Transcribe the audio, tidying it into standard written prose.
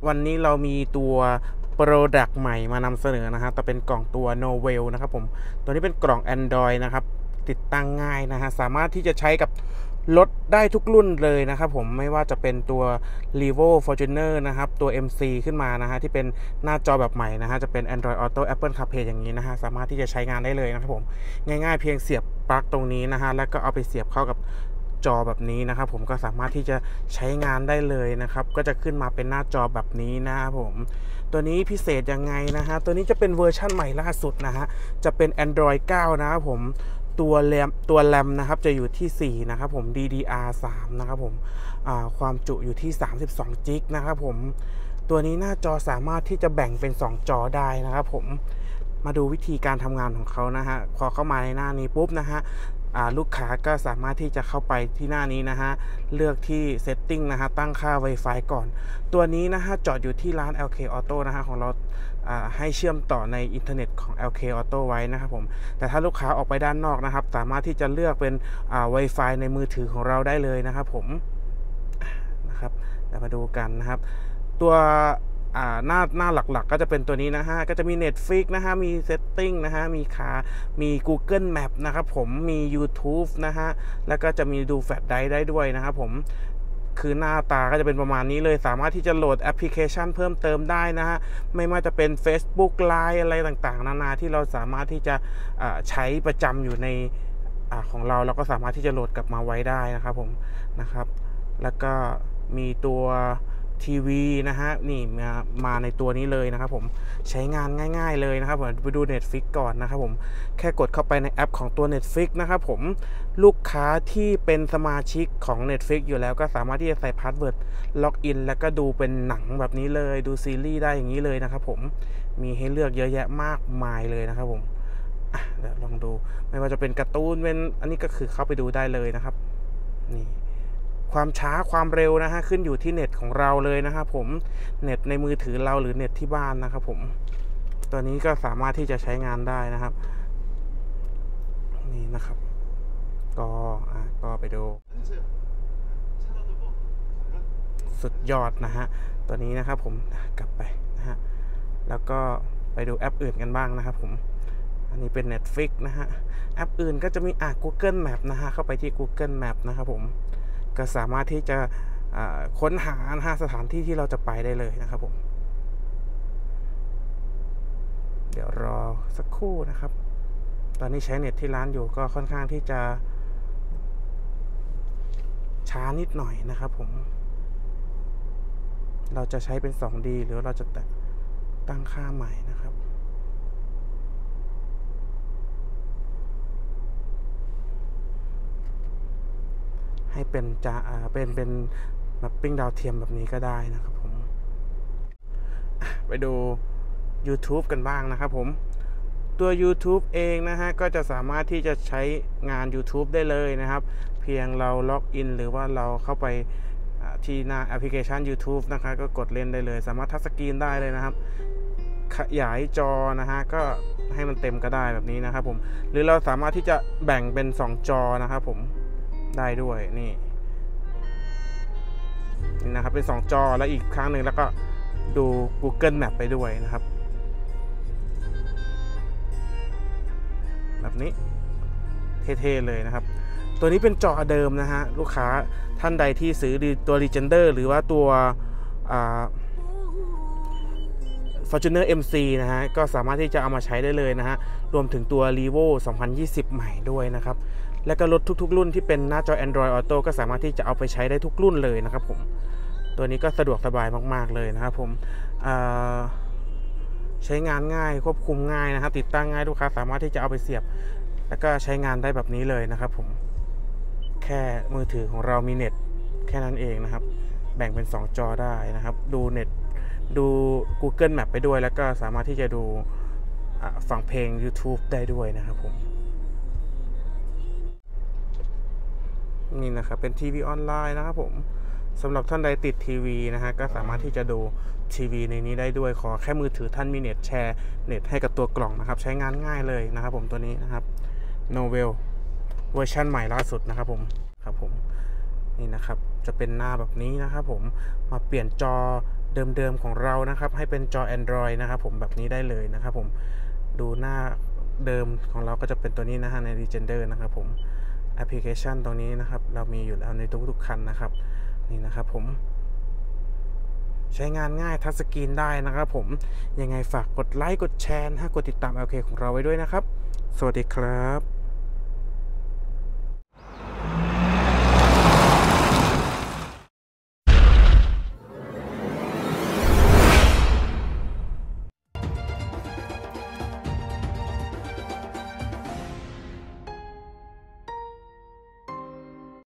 วันนี้เรามีตัวโปรดักต์ใหม่มานำเสนอนะฮะแต่เป็นกล่องตัว Novel นะครับผมตัวนี้เป็นกล่อง Android นะครับติดตั้งง่ายนะฮะสามารถที่จะใช้กับรถได้ทุกรุ่นเลยนะครับผมไม่ว่าจะเป็นตัว Revo Fortuner นะครับตัว MC ขึ้นมานะฮะที่เป็นหน้าจอแบบใหม่นะฮะจะเป็น Android Auto Apple CarPlay อย่างนี้นะฮะสามารถที่จะใช้งานได้เลยนะครับผมง่ายๆเพียงเสียบปลั๊กตรงนี้นะฮะแล้วก็เอาไปเสียบเข้ากับจอแบบนี้นะครับผมก็สามารถที่จะใช้งานได้เลยนะครับก็จะขึ้นมาเป็นหน้าจอแบบนี้นะครับผมตัวนี้พิเศษยังไงนะฮะตัวนี้จะเป็นเวอร์ชั่นใหม่ล่าสุดนะฮะจะเป็น Android 9 นะครับผมตัวแรมนะครับจะอยู่ที่4นะครับผม DDR3 นะครับผมความจุอยู่ที่32 จิกนะครับผมตัวนี้หน้าจอสามารถที่จะแบ่งเป็น2จอได้นะครับผมมาดูวิธีการทำงานของเขานะฮะพอเข้ามาในหน้านี้ปุ๊บนะฮะลูกค้าก็สามารถที่จะเข้าไปที่หน้านี้นะฮะเลือกที่ Setting นะฮะตั้งค่า Wi-Fi ก่อนตัวนี้นะฮะจอดอยู่ที่ร้าน LK Auto นะฮะของเราให้เชื่อมต่อในอินเทอร์เน็ตของ LK Auto ไว้นะครับผมแต่ถ้าลูกค้าออกไปด้านนอกนะครับสามารถที่จะเลือกเป็นWi-Fi ในมือถือของเราได้เลยนะครับผมนะครับเดี๋ยวมาดูกันนะครับตัวหน้าหลักๆก็จะเป็นตัวนี้นะฮะก็จะมี Netflix นะฮะมี Setting นะฮะมี Google Map นะครับผมมี YouTube นะฮะแล้วก็จะมีดูแฟลชไดรฟ์ได้ด้วยนะครับผมคือหน้าตาก็จะเป็นประมาณนี้เลยสามารถที่จะโหลดแอปพลิเคชันเพิ่มเติมได้นะฮะไม่ว่าจะเป็น Facebook Line อะไรต่างๆนานาที่เราสามารถที่จะใช้ประจำอยู่ในของเราก็สามารถที่จะโหลดกลับมาไว้ได้นะครับผมนะครับแล้วก็มีตัวทีวีนะฮะนี่มาในตัวนี้เลยนะครับผมใช้งานง่ายๆเลยนะครับผมไปดู Netflix ก่อนนะครับผมแค่กดเข้าไปในแอปของตัว Netflix นะครับผมลูกค้าที่เป็นสมาชิกของ Netflix อยู่แล้วก็สามารถที่จะใส่พาสเวิร์ดล็อกอินแล้วก็ดูเป็นหนังแบบนี้เลยดูซีรีส์ได้อย่างนี้เลยนะครับผมมีให้เลือกเยอะแยะมากมายเลยนะครับผมเดี๋ยวลองดูไม่ว่าจะเป็นการ์ตูนเป็นอันนี้ก็คือเข้าไปดูได้เลยนะครับนี่ความช้าความเร็วนะฮะขึ้นอยู่ที่เน็ตของเราเลยนะครับผมเน็ตในมือถือเราหรือเน็ตที่บ้านนะครับผมตัวนี้ก็สามารถที่จะใช้งานได้นะครับนี่นะครับก็ไปดูสุดยอดนะฮะตัวนี้นะครับผมกลับไปนะฮะแล้วก็ไปดูแอปอื่นกันบ้างนะครับผมอันนี้เป็น Netflix นะฮะแอปอื่นก็จะมีGoogle Map นะฮะเข้าไปที่ Google Map นะครับผมก็สามารถที่จะค้นหาสถานที่ที่เราจะไปได้เลยนะครับผมเดี๋ยวรอสักครู่นะครับตอนนี้ใช้เน็ตที่ร้านอยู่ก็ค่อนข้างที่จะช้านิดหน่อยนะครับผมเราจะใช้เป็น 2D หรือเราจะตั้งค่าใหม่นะครับให้เป็นเป็นแบบปิ้งดาวเทียมแบบนี้ก็ได้นะครับผมไปดู YouTube กันบ้างนะครับผมตัว YouTube เองนะฮะก็จะสามารถที่จะใช้งาน YouTube ได้เลยนะครับเพียงเราล็อกอินหรือว่าเราเข้าไปที่หน้าแอปพลิเคชัน YouTube นะคะก็กดเล่นได้เลยสามารถทัชสกรีนได้เลยนะครับขยายจอนะฮะก็ให้มันเต็มก็ได้แบบนี้นะครับผมหรือเราสามารถที่จะแบ่งเป็น2จอนะครับผมได้ด้วยนี่นะครับเป็น2จอแล้วอีกครั้งหนึ่งแล้วก็ดู Google Map ไปด้วยนะครับแบบนี้เท่ๆเลยนะครับตัวนี้เป็นจอเดิมนะฮะลูกค้าท่านใดที่ซื้อตัว Legender หรือว่าตัวFortuner MC นะฮะก็สามารถที่จะเอามาใช้ได้เลยนะฮะรวมถึงตัว Revo 2020 ใหม่ด้วยนะครับและก็รถทุกๆรุ่นที่เป็นหน้าจอ Android Auto ก็สามารถที่จะเอาไปใช้ได้ทุกรุ่นเลยนะครับผมตัวนี้ก็สะดวกสบายมากๆเลยนะครับผมใช้งานง่ายควบคุมง่ายนะครับติดตั้งง่ายลูกค้าสามารถที่จะเอาไปเสียบแล้วก็ใช้งานได้แบบนี้เลยนะครับผมแค่มือถือของเรามีเน็ตแค่นั้นเองนะครับแบ่งเป็น2จอได้นะครับดูเน็ตดู Google Map ไปด้วยแล้วก็สามารถที่จะดูฟังเพลง YouTube ได้ด้วยนะครับผมนี่นะครับเป็นทีวีออนไลน์นะครับผมสำหรับท่านใดติดทีวีนะฮะก็สามารถที่จะดูทีวีในนี้ได้ด้วยขอแค่มือถือท่านมีเน็ตแชร์เน็ตให้กับตัวกล่องนะครับใช้งานง่ายเลยนะครับผมตัวนี้นะครับ Novel เวอร์ชันใหม่ล่าสุดนะครับผมนี่นะครับจะเป็นหน้าแบบนี้นะครับผมมาเปลี่ยนจอเดิมๆของเรานะครับให้เป็นจอ Android นะครับผมแบบนี้ได้เลยนะครับผมดูหน้าเดิมของเราก็จะเป็นตัวนี้นะฮะใน Legender นะครับผมแอปพลิเคชันตรงนี้นะครับเรามีอยู่แล้วในทุกๆคันนะครับนี่นะครับผมใช้งานง่ายทัชสกรีนได้นะครับผมยังไงฝากกดไลค์กดแชร์กดติดตาม LK ของเราไว้ด้วยนะครับสวัสดีครับ